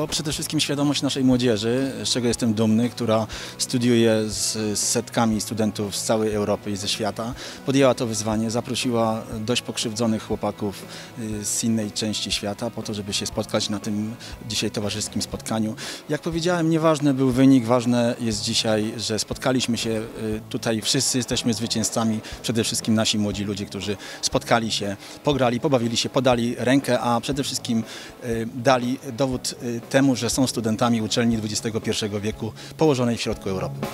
To przede wszystkim świadomość naszej młodzieży, z czego jestem dumny, która studiuje z setkami studentów z całej Europy i ze świata. Podjęła to wyzwanie, zaprosiła dość pokrzywdzonych chłopaków z innej części świata po to, żeby się spotkać na tym dzisiaj towarzyskim spotkaniu. Jak powiedziałem, nieważny był wynik, ważne jest dzisiaj, że spotkaliśmy się tutaj, wszyscy jesteśmy zwycięzcami, przede wszystkim nasi młodzi ludzie, którzy spotkali się, pograli, pobawili się, podali rękę, a przede wszystkim dali dowód temu, że są studentami uczelni XXI wieku położonej w środku Europy.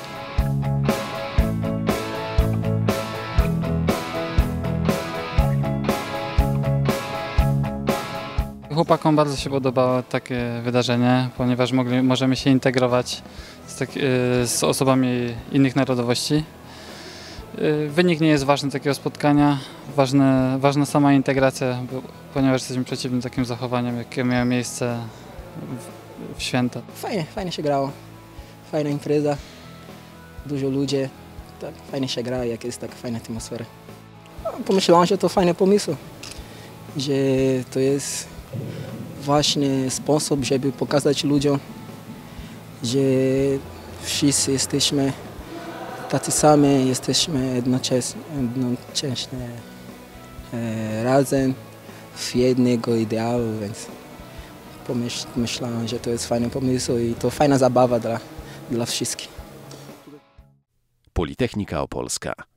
Chłopakom bardzo się podobało takie wydarzenie, ponieważ możemy się integrować z osobami innych narodowości. Wynik nie jest ważny takiego spotkania, ważna sama integracja, ponieważ jesteśmy przeciwni takim zachowaniom, jakie miało miejsce w święta. Fajnie się grało, fajna impreza, dużo ludzi, tak fajnie się gra, jak jest taka fajna atmosfera. Pomyślałem, że to fajny pomysł, że to jest właśnie sposób, żeby pokazać ludziom, że wszyscy jesteśmy tacy sami, jesteśmy jednocześnie razem w jednego ideału, więc pomyślałem, że to jest fajny pomysł i to fajna zabawa dla wszystkich. Politechnika Opolska.